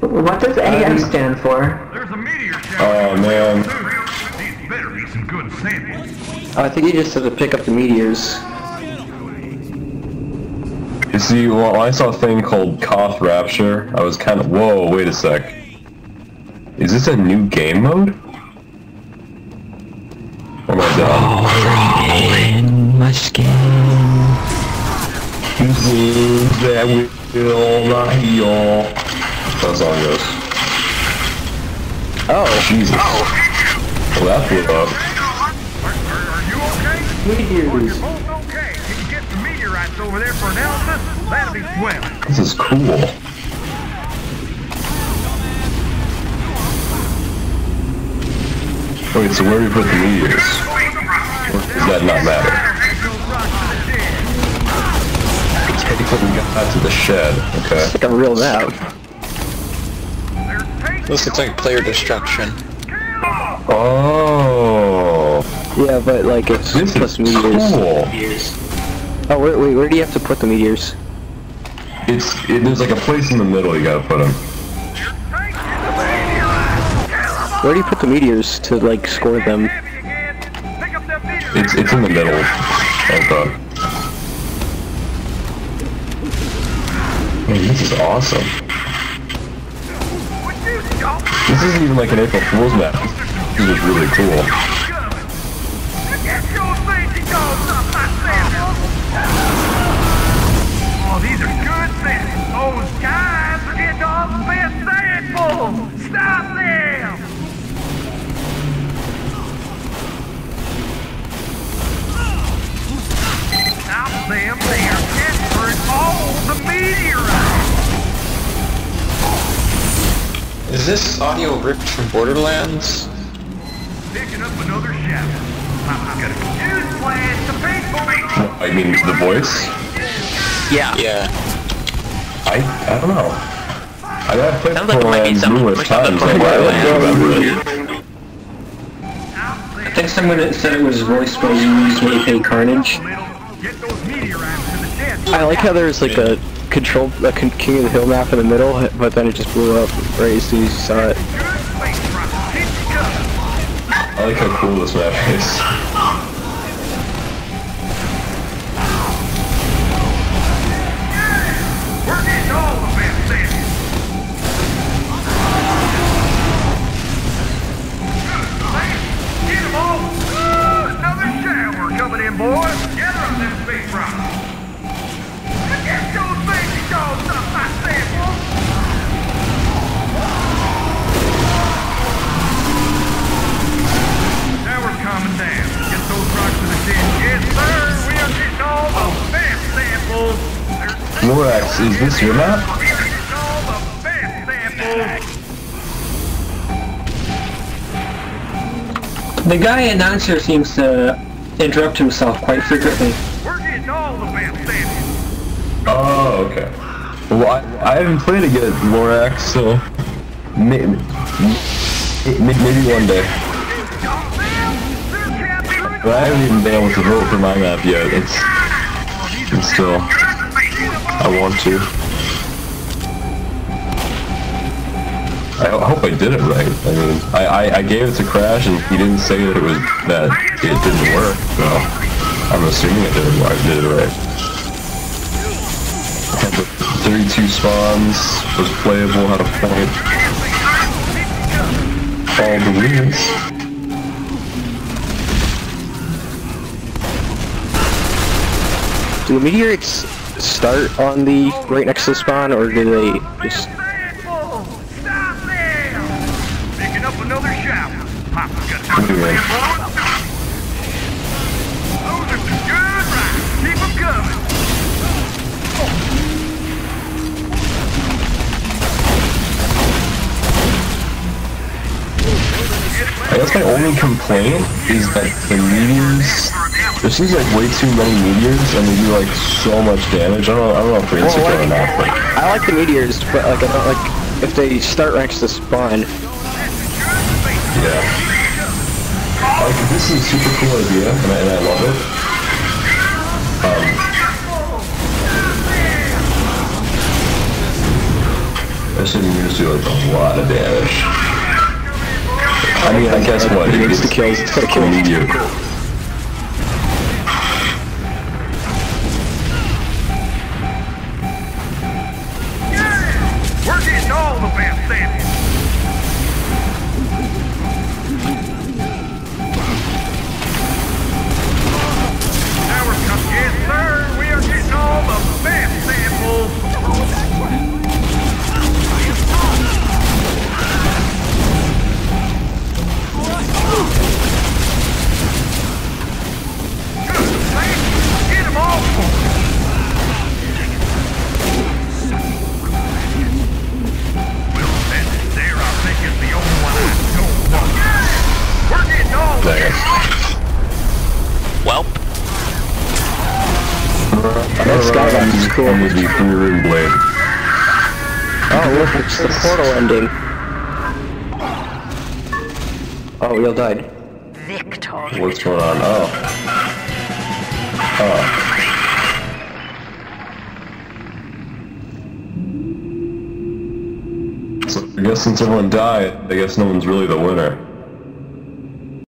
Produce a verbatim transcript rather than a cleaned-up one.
What does A M stand for? There's a meteor shower. Oh man. These better be some good samples. I think you just have to pick up the meteors. You see, well, I saw a thing called Coth Rapture. I was kind of, whoa, wait a sec. Is this a new game mode? Or am I dumb? In my skin. That will not heal. That song goes. Oh. Jesus. Oh. Well, that blew up. Are, are, are you okay? Meteors. Well, you're both okay. Can you get the meteorites over there for analysis? That'd be swell. This is cool. Wait, so where do we put the meteors? Or does that not matter? Take what we got to the shed, okay. It's like a real map. This looks like player destruction. Oh. Yeah, but like it's This plus is meteors. cool. Oh, wait, wait, where do you have to put the meteors? It's, it, there's like a place in the middle you gotta put them. Where do you put the meteors to like score them? It's, it's in the middle. I thought. Man, this is awesome. This isn't even like an April Fool's map. This is really cool. Oh, these are good samples. Those guys are getting all the best samples. Stop them! Stop them. They are transferring all the meteorites. Is this audio ripped from Borderlands? Picking up another shower. I've got a news flash to people. I mean, the voice? Yeah. Yeah. I, I don't know. I got played Sounds like it might be Borderlands some- numerous like something times. from I don't remember it. I think someone said it was voiced by U E A K Carnage. Get those meteorites to the chest. I like how there's like a control, a King of the Hill map in the middle, but then it just blew up right as soon as you saw it. I like how cool this map is. We're getting all the best samples. Get them all. Ooh, another shower coming in, boys. Get on that big rock. Get those baby dogs off my samples. Now we're coming down. Get those rocks to the shed. Yes, sir. We are getting all the best samples. Lorax, is this your map? We are getting all the best samples. The guy announcer seems to interrupt himself quite frequently. We're getting all the best samples. Oh, okay. Well, I, I haven't played against Lorax, so maybe, maybe one day. But I haven't even been able to vote for my map yet. It's, it's still, I want to. I hope I did it right. I mean, I, I, I gave it to Crash and he didn't say that it was that it didn't work, so I'm assuming it did it, I did it right. Had the thirty-two spawns, was playable, had a point. All the wins. Do the meteorites start on the right next to the spawn, or do they just? Stop there! Picking up another shower. Papa's got What do you mean? Those are some good rides. Keep them coming. I guess my only complaint is that the meteors, there seems like way too many meteors and they do like so much damage. I don't know, I don't know if they're insecure Well, or not, but I like the meteors, but like I don't like if they start next to spawn. yeah. Like, this is a super cool idea and I, and I love it. Um, Especially when yours do like a lot of damage. I mean, I guess what? It It needs gets to kills. It's gotta kill. meteor. We're getting all the best samples. Tower come, yes sir. We are getting all the best samples. Get them all. Well, that there I think is the only one I don't want. We're getting all the Nice. Welp. That skybox is cool. With the three-ring blade. Oh, look, it's the portal ending. Oh, we all died. Victor. What's going on? Oh. Oh. So I guess since everyone died, I guess no one's really the winner.